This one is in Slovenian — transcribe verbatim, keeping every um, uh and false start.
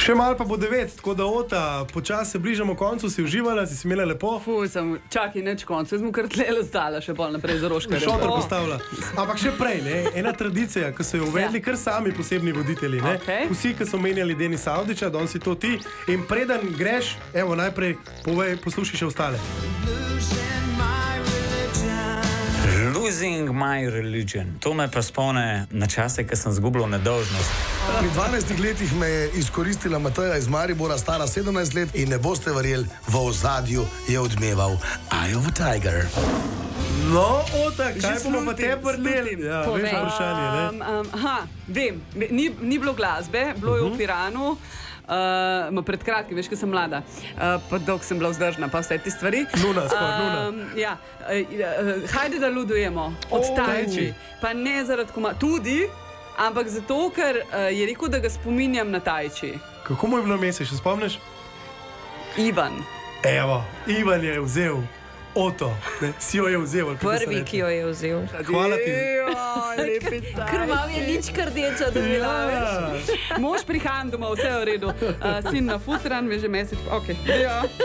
Še malo pa bo devet, tako da Ota, počasi se bližamo koncu, si uživala, si si imela lepo. Fu, sem, čakaj, neč koncu, jaz mu kar tlele zdala še bolj naprej za Roškar. Šotor postavila. Ampak še prej, ne, ena tradicija, ki so jo uvedli kar sami posebni voditelji, ne. Okay. Vsi, ki so menjali Denisa Avdića, danes si to ti. In preden greš, evo najprej povej, poslušaj še ostale. Losing my religion. To me pa spomne na čase, ko sem zgubljal nedolžnost. Pri dvanajstih letih me je izkoristila Mateja iz Maribora, stara sedemnajst let, in ne boste verjeli, v ozadju je odmeval Eye of a Tiger. No, Ota, kaj bomo pa te vrteli? Ja, veš vprašanje, ne? Um, um, ha, vem, ni, ni bilo glasbe, bilo je v Piranu. Uh, pred kratkim, veš, ko sem mlada, uh, pa dolgo sem bila vzdržna, pa vse te stvari. Luna, skor, Luna. Um, ja, uh, uh, hajde, da ludujemo od Tajči. Pa ne zaradi koma, tudi, ampak zato, ker uh, je rekel, da ga spominjam na Tajči. Kako mu je bilo mesec, še spomniš? Ivan. Evo, Ivan je vzel Oto, ne, si jo je vzel. Prvi, ki jo je vzel. Hvala ti. Lepica. Krvav je nič krdeča, da bi bila več. Mož prihajam domov, vse je v redu. Uh, sin na futran, veš, že mesec. Ok, ja.